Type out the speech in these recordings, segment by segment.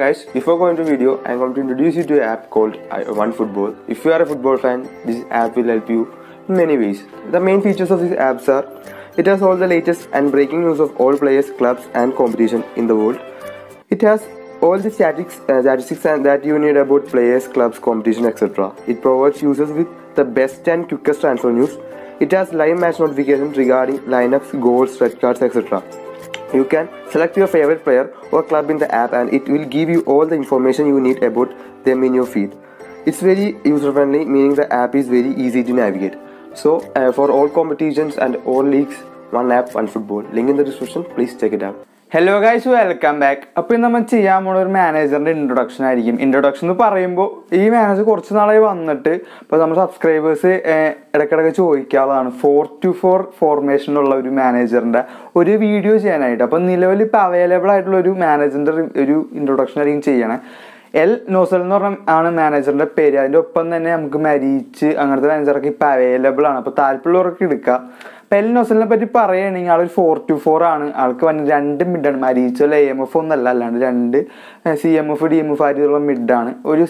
Guys, before going to video, I'm going to introduce you to an app called OneFootball. If you are a football fan, this app will help you in many ways. The main features of these apps are, it has all the latest and breaking news of all players, clubs and competition in the world. It has all the statistics that you need about players, clubs, competition, etc. It provides users with the best and quickest transfer news. It has live match notifications regarding lineups, goals, red cards, etc. You can select your favorite player or club in the app and it will give you all the information you need about them in your feed. It's very user friendly, meaning the app is very easy to navigate. So for all competitions and all leagues, one app, OneFootball. Link in the description, please check it out. Hello guys, welcome back. അപ്പോൾ ഇന്ന് നമ്മൾ ചെയ്യാൻ പോകുന്ന ഒരു മാനേജറിൻ്റെ introduction ആയിരിക്കും. Introduction എന്ന് പറയുമ്പോൾ ഈ മാനേജർ കുറച്ച് നാളായി വന്നിട്ട് ഇപ്പോൾ നമ്മൾ സബ്സ്ക്രൈബേഴ്സ് ഇടയ്ക്കിടയ്ക്ക് ചോദിക്കാനുള്ളതാണ് 4-4 ഫോർമേഷനുള്ള ഒരു മാനേജറിൻ്റെ ഒരു വീഡിയോ ചെയ്യാനായിട്ട്. അപ്പോൾ നിലവിൽ ഇപ്പോൾ അവൈലബിൾ ആയിട്ടുള്ള ഒരു മാനേജറിൻ്റെ ഒരു ഇൻട്രൊഡക്ഷൻ ആയിരിക്കും ചെയ്യണേ. എൽ നോസൽ എന്ന് പറഞ്ഞ ആണ് മാനേജറിൻ്റെ പേര്. അതിൻ്റെ ഒപ്പം തന്നെ നമുക്ക് മരീച്ച് അങ്ങനത്തെ മാനേജറൊക്കെ ഇപ്പോൾ അവൈലബിൾ ആണ്. അപ്പോൾ താല്പര്യമുള്ളവർക്ക് എടുക്കാം. എൽ നോസലിനെ പറ്റി പറയുകയാണെങ്കിൽ ആളൊരു 4-4 ആണ്. ആൾക്ക് വന്ന് 2 മിഡാണ്. മരീച്ചോ AMF ഒന്നല്ല, അല്ലാണ്ട് 2 CMF DMF ആയിട്ടുള്ള മിഡാണ്. ഒരു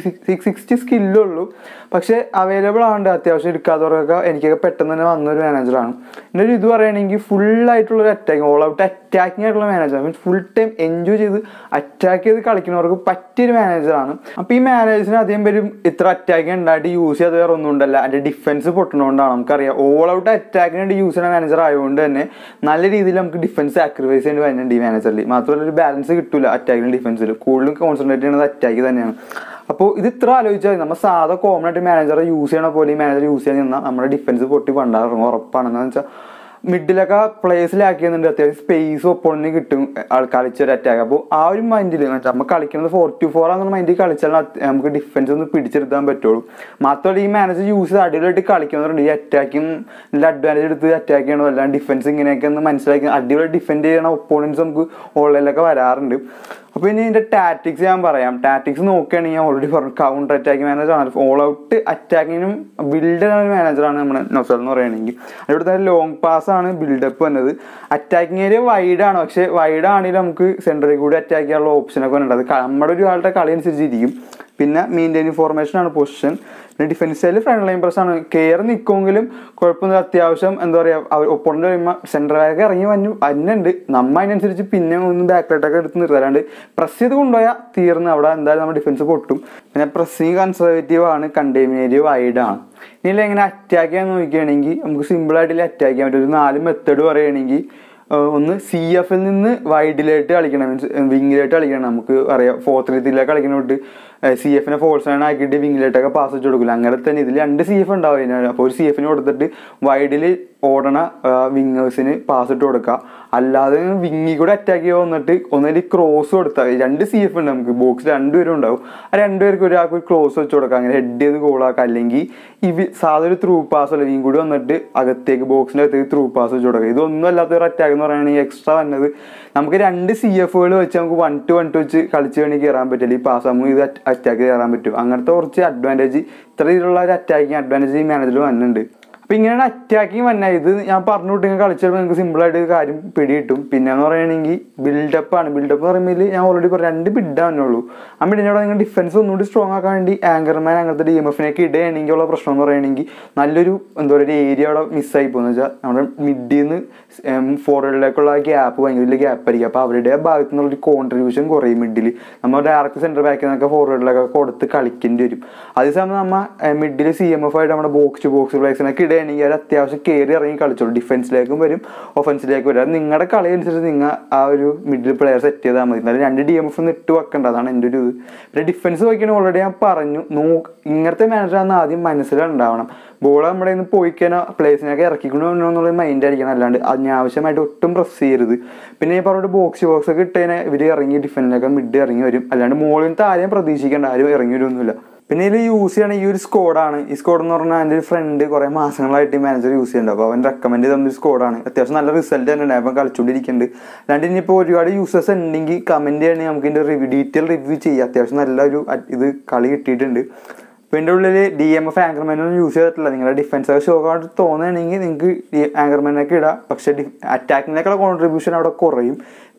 660 സ്കില്ലുള്ളൂ. പക്ഷേ അവൈലബിൾ ആവുന്നുണ്ട്. അത്യാവശ്യം എടുക്കാത്തവർക്കൊക്കെ എനിക്കൊക്കെ പെട്ടെന്ന് തന്നെ വന്നൊരു മാനേജറാണ്. എൻ്റെ ഒരു ഇത് പറയുകയാണെങ്കിൽ ഫുള്ളായിട്ടുള്ളൊരു അറ്റാക്കിങ്, ഓൾ ഔട്ട് അറ്റാക്കിങ് ആയിട്ടുള്ള മാനേജറാണ്. മീൻസ് ഫുൾ ടൈം എൻജോയ് ചെയ്ത് അറ്റാക്ക് ചെയ്ത് കളിക്കുന്നവർക്ക് പറ്റിയൊരു മാനേജറാണ്. അപ്പോൾ ഈ മാനേജറിന് അധികം പേരും ഇത്ര അറ്റാക്കിങ് ഉണ്ടായിട്ട് യൂസ് ചെയ്യാതെ വേറെ ഒന്നും ഉണ്ടല്ല, അതിൻ്റെ ഡിഫൻസ് പൊട്ടുന്നതുകൊണ്ടാണ്. നമുക്കറിയാം ഓൾ ഔട്ട് അറ്റാക്കിന് യൂസ് ചെയ്യുന്ന മാനേജർ ആയതുകൊണ്ട് തന്നെ നല്ല രീതിയിൽ നമുക്ക് ഡിഫൻസ് സാക്രിഫൈസ് ചെയ്യേണ്ടി വരുന്നുണ്ട് ഈ മാനേജറിൽ. മാത്രമല്ല ഒരു ബാലൻസ് കിട്ടില്ല അറ്റാക്കിനും ഡിഫൻസിൽ. കൂടുതലും കോൺസെൻട്രേറ്റ് ചെയ്യുന്നത് അറ്റാക്ക് തന്നെയാണ്. അപ്പോൾ ഇത് ഇത്ര ആലോചിച്ചാൽ നമ്മൾ സാധാ കോമൺ ആയിട്ട് മാനേജറെ യൂസ് ചെയ്യണ പോലെ ഈ മാനേജർ യൂസ് ചെയ്യാൻ നിന്നാൽ നമ്മുടെ ഡിഫൻസ് പൊട്ടി പണ്ടാറും ഉറപ്പാണെന്ന് വെച്ചാൽ മിഡിലൊക്കെ പ്ലേസിലാക്കിയെന്നുണ്ട്. അത്യാവശ്യം സ്പേസ് ഒപ്പോണിന് കിട്ടും കളിച്ചൊരു അറ്റാക്ക്. അപ്പോൾ ആ ഒരു മൈൻഡിൽ നമ്മൾ കളിക്കുന്നത് 4-4 ആണെന്നുള്ള മൈൻഡിൽ കളിച്ചാൽ നമുക്ക് ഡിഫൻസ് ഒന്ന് പിടിച്ചെടുക്കാൻ പറ്റുള്ളൂ. മാത്രമല്ല ഈ മാനേജർ യൂസ് ചെയ്ത് അടിപൊളിയായിട്ട് കളിക്കുന്നവരുണ്ട്. ഈ അറ്റാക്കിങ് നല്ല അഡ്വാൻറ്റേജ് എടുത്ത് അറ്റാക്ക് ചെയ്യണോ, അല്ലാണ്ട് ഡിഫൻസ് ഇങ്ങനെയൊക്കെ ഒന്ന് മനസ്സിലാക്കി അടിപൊളി ഡിഫെൻഡ് ചെയ്യണ ഒപ്പോണൻസ് നമുക്ക് ഓൺലൈനിലൊക്കെ വരാറുണ്ട്. അപ്പോൾ ഇനി ഇതിൻ്റെ ടാറ്റിക്സ് ഞാൻ പറയാം. ടാറ്റിക്സ് നോക്കുകയാണെങ്കിൽ ഞാൻ ഓൾറെഡി പറഞ്ഞു കൗണ്ടർ അറ്റാക്കിംഗ് മാനേജറാണ്. ഓൾ ഔട്ട് അറ്റാക്കിങ്ങിനും ബിൽഡ് ചെയ്യുന്ന ഒരു മാനേജറാണ് നമ്മുടെ നൊസൽ എന്ന് പറയുകയാണെങ്കിൽ. അതിലൂടെ തന്നെ ലോങ് പാസ് ആണ് ബിൽഡപ്പ് വന്നത്. അറ്റാക്കിംഗ് ഏരിയ വൈഡാണ്. പക്ഷേ വൈഡ് ആണെങ്കിലും നമുക്ക് സെൻറ്ററിൽ കൂടി അറ്റാക്ക് ചെയ്യാനുള്ള ഓപ്ഷനൊക്കെ ഉണ്ട്. അത് നമ്മുടെ ഒരാളുടെ കളി അനുസരിച്ചിരിക്കും. പിന്നെ മെയിൻറ്റെയിനിങ് ഫോർമേഷൻ ആണ് പൊസിഷൻ. പിന്നെ ഡിഫൻസ് സൈഡിൽ ഫ്രണ്ട് ലൈൻ പ്രസ് ആണ്. കെയർ നിൽക്കുമെങ്കിലും കുഴപ്പമൊന്നും. അത്യാവശ്യം എന്താ പറയുക, ഒപ്പോണൻ്റ് വരുമ്പോൾ സെൻറ്റർ ബാക്ക് ഇറങ്ങി വന്നുണ്ട്. നമ്മൾ അതിനനുസരിച്ച് പിന്നെ ഒന്ന് ബാക്കിലോട്ടൊക്കെ എടുത്ത് നിർത്താണ്ട് പ്രസ് ചെയ്ത് കൊണ്ടുപോയാൽ തീർന്ന് അവിടെ എന്തായാലും നമ്മുടെ ഡിഫൻസ് പൊട്ടും. പിന്നെ പ്രസ്സിങ് കൺസർവേറ്റീവ് ആണ്, കണ്ടെയ്നേറ്റീവ് വൈഡാണ്. ഇനി എങ്ങനെ അറ്റാക്ക് ചെയ്യാൻ നോക്കുകയാണെങ്കിൽ നമുക്ക് സിമ്പിളായിട്ട് അറ്റാക്ക് ചെയ്യാൻ പറ്റും. ഒരു 4 മെത്തേഡ് പറയുകയാണെങ്കിൽ, ഒന്ന് CF നിന്ന് വൈഡിലായിട്ട് കളിക്കണം, മീൻസ് വിങ്ങിലായിട്ട് കളിക്കണം. നമുക്ക് അറിയാം 4-3 കളിക്കുന്നോട്ട് CFനെ ഫോൾസ് ലൈൻ ആക്കിയിട്ട് വിങ്ങിലായിട്ടൊക്കെ പാസ് വെച്ച് കൊടുക്കില്ല. അങ്ങനെ തന്നെ ഇതിൽ 2 CF ഉണ്ടാവും. അപ്പോൾ ഒരു CFന് കൊടുത്തിട്ട് വൈഡിൽ ഓടണ വിങ്ങേഴ്സിന് പാസ് ഇട്ട് കൊടുക്കുക. അല്ലാതെ വിങ്ങി കൂടെ അറ്റാക്ക് ചെയ്യുക വന്നിട്ട് ഒന്നൊരു ക്രോസ് കൊടുത്താൽ 2 CF ഉണ്ട് നമുക്ക് ബോക്സിൽ 2 പേരും ഉണ്ടാവും. ആ 2 പേർക്ക് ഒരാൾക്ക് ഒരു ക്രോസ് വെച്ച് കൊടുക്കുക. അങ്ങനെ ഹെഡ് ചെയ്ത് ഗോളാക്കുക. അല്ലെങ്കിൽ സാധാരണ ഒരു ത്രൂ പാസ് അല്ല, കൂടി വന്നിട്ട് അകത്തേക്ക് ബോക്സിൻ്റെ അകത്തേക്ക് ത്രൂ പാസ് വെച്ച് കൊടുക്കുക. ഇതൊന്നും അല്ലാത്ത ഒരു അറ്റാക്ക് എന്ന് പറയുകയാണെങ്കിൽ എക്സ്ട്രാ വന്നത് നമുക്ക് 2 CFകൾ വെച്ച് നമുക്ക് 1-1 വെച്ച് കളിച്ച് വേണമെങ്കിൽ കയറാൻ പറ്റില്ല. ഈ പാസ് നമുക്ക് ഇത് അറ്റാക്ക് കയറാൻ പറ്റും. അങ്ങനത്തെ കുറച്ച് അഡ്വാൻറ്റേജ്, ഇത്ര രീതിയിലുള്ള ഒരു അറ്റാക്കിങ് അഡ്വാൻറ്റേജ് ഈ മാനേജറിൽ വന്നിട്ടുണ്ട്. അപ്പോൾ ഇങ്ങനെയാണ് അറ്റാക്കിങ് വന്നാൽ. ഇത് ഞാൻ പറഞ്ഞു വിട്ടെങ്കിൽ കളിച്ചപ്പോൾ നിങ്ങൾക്ക് സിമ്പിളായിട്ട് കാര്യം പിടികിട്ടും. പിന്നെ എന്ന് പറയുകയാണെങ്കിൽ ബിൽഡപ്പാണ്. ബിൽഡപ്പ് എന്ന് പറയുമ്പോൾ ഞാൻ ഓൾറെഡി 2 ബിഡാ വന്നുള്ളൂ. ആ ബിഡിനോട് നിങ്ങൾ ഡിഫൻസ് ഒന്നുകൂടി സ്ട്രോങ് ആക്കാൻ വേണ്ടി ആങ്കർമാൻ അങ്ങനത്തെ DMFനൊക്കെ ഇടുകയാണെങ്കിൽ ഉള്ള പ്രശ്നം എന്ന് പറയുകയാണെങ്കിൽ നല്ലൊരു എന്താ പറയുക ഏരിയ അവിടെ മിസ്സായി പോകുന്നത് വെച്ചാൽ നമ്മുടെ മിഡിൽ നിന്ന് ഫോർവേഡിലേക്കുള്ള ഗ്യാപ്പ് ഭയങ്കര വലിയ ഗ്യാപ്പ് ആയിരിക്കും. അപ്പോൾ അവരുടെ ഭാഗത്തു നിന്നുള്ളൊരു കോൺട്രിബ്യൂഷൻ കുറയും. മിഡിൽ നമ്മൾ ഡയറക്റ്റ് സെൻറ്റർ ബാക്കിൽ നിന്നൊക്കെ ഫോർവേഡിലൊക്കെ കൊടുത്ത് കളിക്കേണ്ടി വരും. അതേസമയം നമ്മൾ മിഡിൽ CMF ആയിട്ട് നമ്മുടെ ബോക്സ് ടു ബോക്സ് പ്ലേസിനൊക്കെ ഇടുകയാണെങ്കിൽ അത് അത്യാവശ്യം കയറി ഇറങ്ങി കളിച്ചോളൂ. ഡിഫൻസിലേക്കും വരും, ഒഫൻസിലേക്കും വരും. അത് നിങ്ങളുടെ കളി അനുസരിച്ച് നിങ്ങൾ ആ ഒരു മിഡിൽ പ്ലെയർ സെറ്റ് ചെയ്താൽ മതി. എന്നാലും 2 DMF ഒന്ന് ഇട്ട് വെക്കേണ്ട, അതാണ് എൻ്റെ ഒരു ഇത്. പിന്നെ ഡിഫൻസ് നോക്കിയാൽ ഓൾറെഡി ഞാൻ പറഞ്ഞു, ഇങ്ങനത്തെ മാനേജറാണെന്ന് ആദ്യം മനസ്സിലുണ്ടാവണം. ബോൾ നമ്മുടെ നിന്ന് പോയി കഴിഞ്ഞാൽ പ്ലേസിനൊക്കെ ഇറക്കിക്കൊണ്ടു എന്നുള്ള മൈൻഡ് ആയിരിക്കണം. അല്ലാണ്ട് അതിനാവശ്യമായിട്ട് ഒട്ടും പ്രസ് ചെയ്യരുത്. പിന്നെ ഈ പറഞ്ഞിട്ട് ബോക്സ് ഒക്കെ ഇട്ടതിനെ ഇവർ ഇറങ്ങി ഡിഫൻസിലൊക്കെ മിഡ് ഇറങ്ങി വരും. അല്ലാണ്ട് മുകളിൽ നിന്ന് ആരെയും പ്രതീക്ഷിക്കേണ്ട, ആരും ഇറങ്ങി വരുമൊന്നുമില്ല. പിന്നെ ഇതിൽ യൂസ് ചെയ്യണ ഈ ഒരു സ്കോഡാണ്. ഈ സ്കോഡ് എന്ന് പറഞ്ഞാൽ എൻ്റെ ഒരു ഫ്രണ്ട് കുറേ മാസങ്ങളായിട്ട് ഈ മാനേജർ യൂസ് ചെയ്യുന്നുണ്ട്. അപ്പോൾ അവൻ റെക്കമെൻഡ് ചെയ്ത ഒരു സ്കോഡാണ്. അത്യാവശ്യം നല്ല റിസൾട്ട് തന്നെ ഉണ്ട്. അപ്പം കളിച്ചുകൊണ്ടിരിക്കുന്നുണ്ട്. അല്ലാണ്ട് ഇനിയിപ്പോൾ ഒരുപാട് യൂസേഴ്സ് ഉണ്ടെങ്കിൽ കമൻറ്റ് ചെയ്യണമെങ്കിൽ നമുക്ക് ഇതിൻ്റെ ഡീറ്റെയിൽ റിവ്യൂ ചെയ്യാം. അത്യാവശ്യം നല്ലൊരു ഇത് കളി കിട്ടിയിട്ടുണ്ട്. അപ്പോൾ ഇതിൻ്റെ ഉള്ളിൽ DMF ആങ്കർമാനൊന്നും യൂസ് ചെയ്തിട്ടില്ല. നിങ്ങളുടെ ഡിഫൻസൊക്കെ ഷോക്കായിട്ട് തോന്നുകയാണെങ്കിൽ നിങ്ങൾക്ക് ആങ്കർമാനൊക്കെ ഇടാം. പക്ഷേ അറ്റാക്കിനേക്കുള്ള കോൺട്രിബ്യൂഷൻ അവിടെ കുറയും.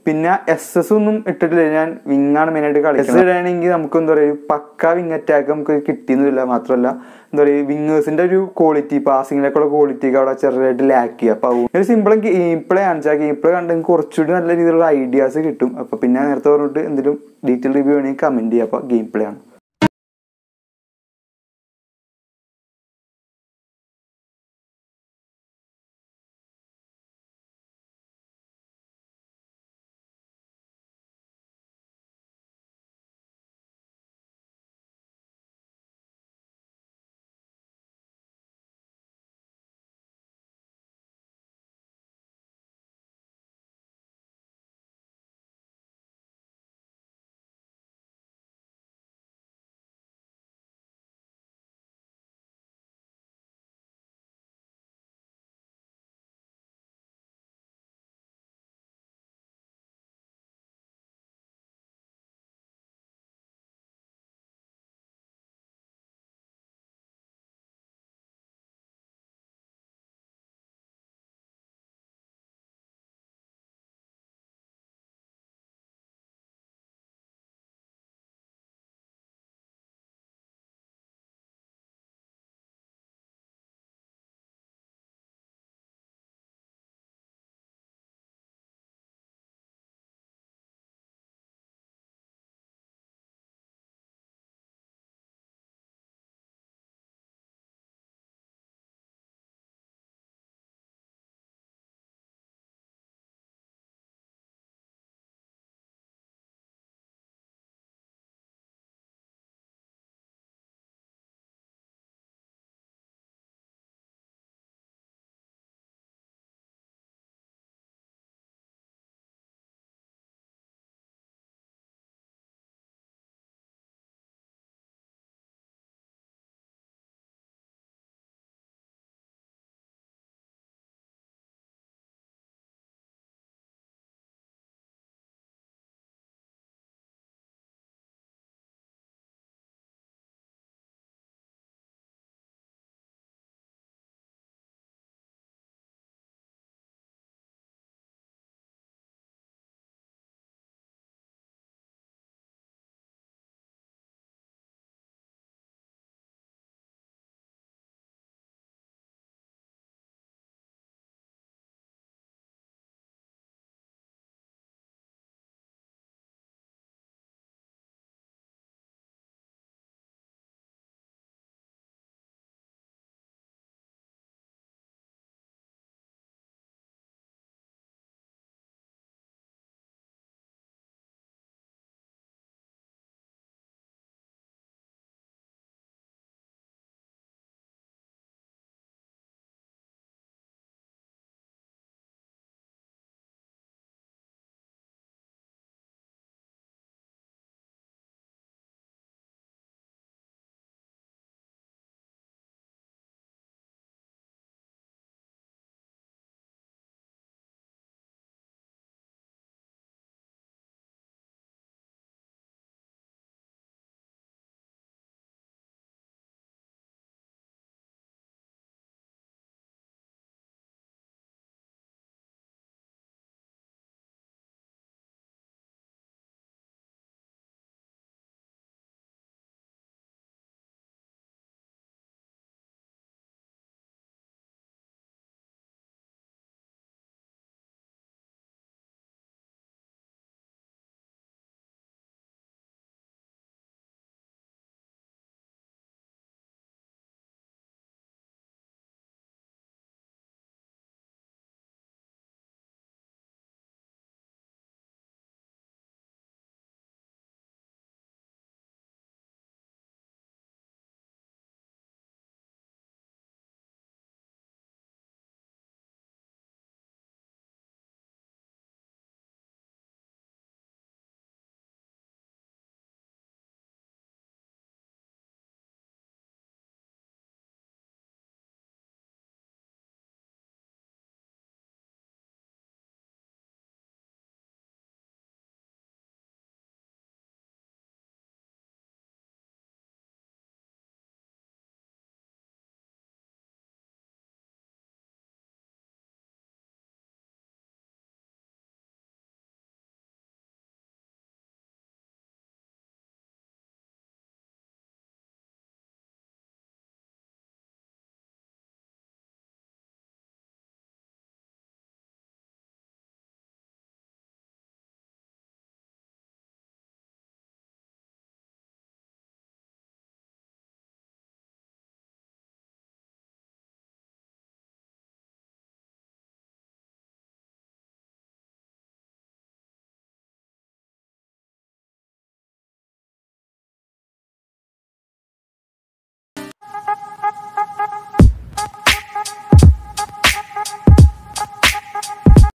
പിന്നെ SS ഒന്നും ഇട്ടിട്ടില്ല, ഞാൻ വിങ്ങാണ് മെയിനായിട്ട് കളിക്കുന്നത്. ഇടുകയാണെങ്കിൽ നമുക്ക് എന്താ പറയുക പക്ക വിങ് അറ്റാക്ക് നമുക്ക് കിട്ടിയെന്നില്ല. മാത്രമല്ല എന്താ പറയുക വിങ്ങേഴ്സിന്റെ ഒരു ക്വാളിറ്റി, പാസിങ്ങിലേക്കുള്ള ക്വാളിറ്റി ഒക്കെ അവിടെ ചെറുതായിട്ട് ലാക്ക് ചെയ്യുക. അപ്പോൾ ഒരു സിമ്പിൾ ഗെയിം പ്ലേ ആണ്. ഗെയിം പ്ലേ കണ്ടെങ്കിൽ കുറച്ചുകൂടി നല്ല രീതിയിലുള്ള ഐഡിയാസ് കിട്ടും. അപ്പോൾ പിന്നെ നേരത്തെ പറഞ്ഞിട്ട് എന്തെങ്കിലും ഡീറ്റെയിൽ റിവ്യൂ വേണമെങ്കിൽ കമന്റ് ചെയ്യുക. അപ്പോൾ ഗെയിം പ്ലേ ആണ്.